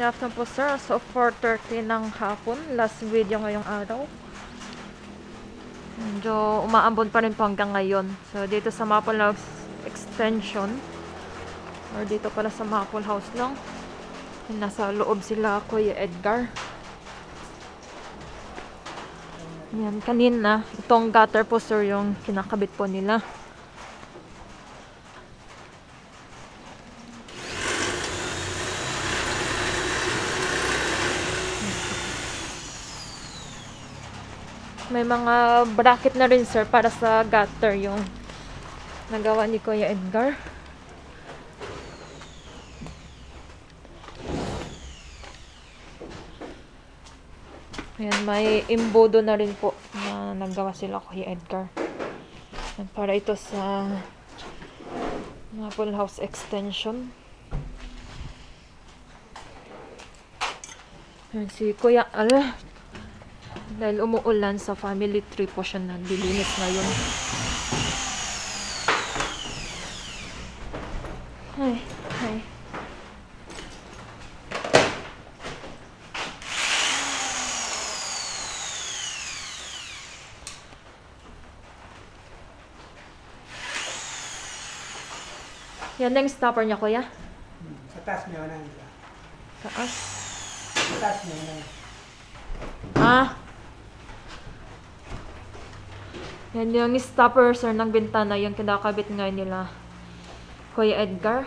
Good afternoon po sir. So 4:30 ng hapon. Last video ngayong araw. Medyo umaambon pa rin po hanggang ngayon. So dito sa Maple House Extension, or dito pala sa Maple House lang, nasa loob sila Kuya Edgar. Yan, kanina itong gutter po sir yung kinakabit po nila. May mga bracket na rin sir para sa gutter yung nagawa ni Kuya Edgar. Ayan, may imbodo na rin po na nagawa sila Kuya Edgar. Ayan, para ito sa Maple House Extension. Ayan, si Kuya dahil umuulan sa family tree po siya nililinis ngayon. Ay. Yan na yung stopper niya, Kuya? Sa taas mo na. Taas? Sa taas mo na. Yan yung stopper sir ng bintana, yung kinakabit ngayon nila Kuya Edgar.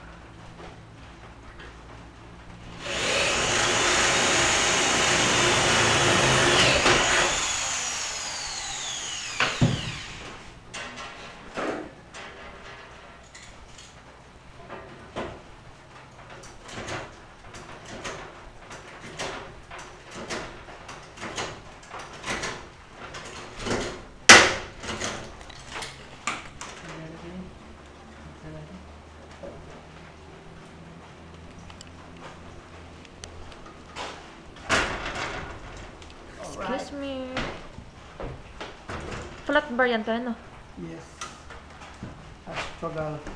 Excuse me. Flat bar yan tayo, no? Yes. Astrogal.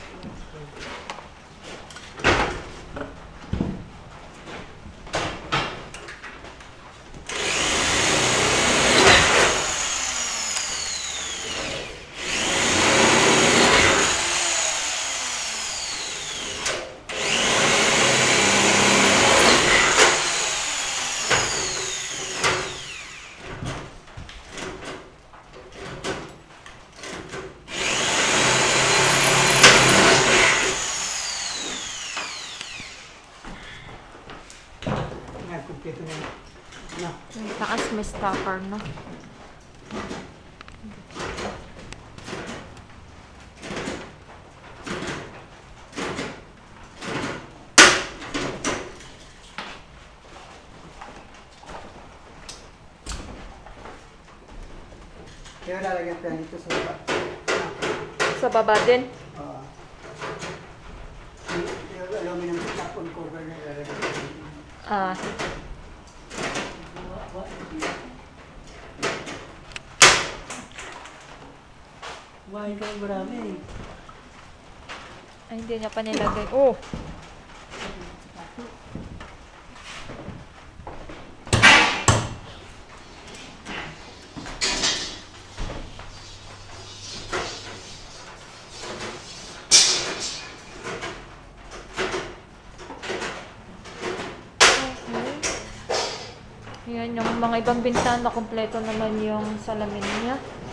Kumpleto na. No. Yung taas may stopper, no? Kaya lalagyan tayo dito sa baba. Sa baba din? Yung aluminum tapon cover na lalagyan tayo. Why kayo marami? Ay, hindi niya pa nilagay. Oh! Yan, yung mga ibang bintana, kompleto naman yung salamin niya.